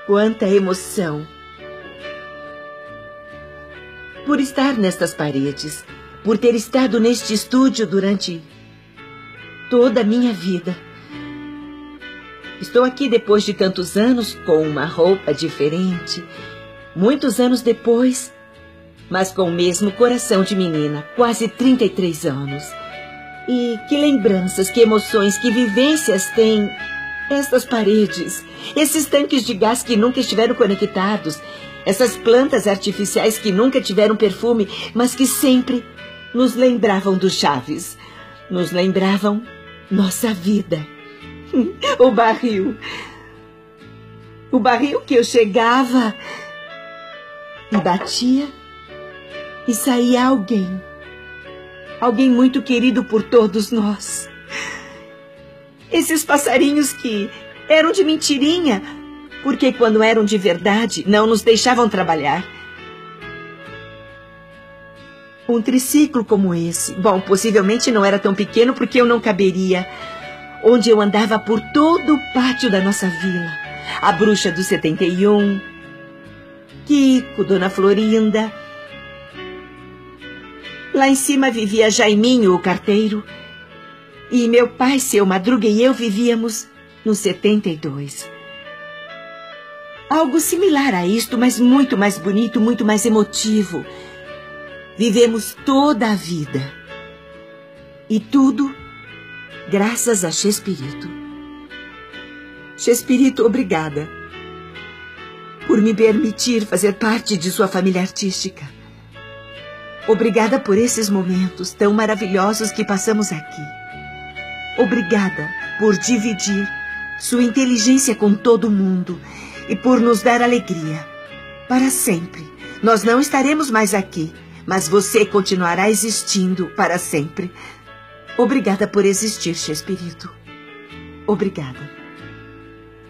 Quanta emoção! Por estar nestas paredes, por ter estado neste estúdio durante toda a minha vida. Estou aqui depois de tantos anos, com uma roupa diferente. Muitos anos depois, mas com o mesmo coração de menina, quase 33 anos. E que lembranças, que emoções, que vivências têm estas paredes, esses tanques de gás que nunca estiveram conectados, essas plantas artificiais que nunca tiveram perfume, mas que sempre nos lembravam do Chaves, nos lembravam nossa vida. O barril que eu chegava e batia e saía alguém muito querido por todos nós. Esses passarinhos que eram de mentirinha, porque quando eram de verdade não nos deixavam trabalhar. Um triciclo como esse, bom, possivelmente não era tão pequeno porque eu não caberia, onde eu andava por todo o pátio da nossa vila. A bruxa do 71, Kiko, Dona Florinda. Lá em cima vivia Jaiminho, o carteiro. E meu pai, seu Madruga e eu vivíamos no 72. Algo similar a isto, mas muito mais bonito, muito mais emotivo. Vivemos toda a vida. E tudo graças a Chespirito. Chespirito, obrigada por me permitir fazer parte de sua família artística. Obrigada por esses momentos tão maravilhosos que passamos aqui. Obrigada por dividir sua inteligência com todo mundo e por nos dar alegria. Para sempre. Nós não estaremos mais aqui, mas você continuará existindo para sempre. Obrigada por existir, Chespirito. Obrigada.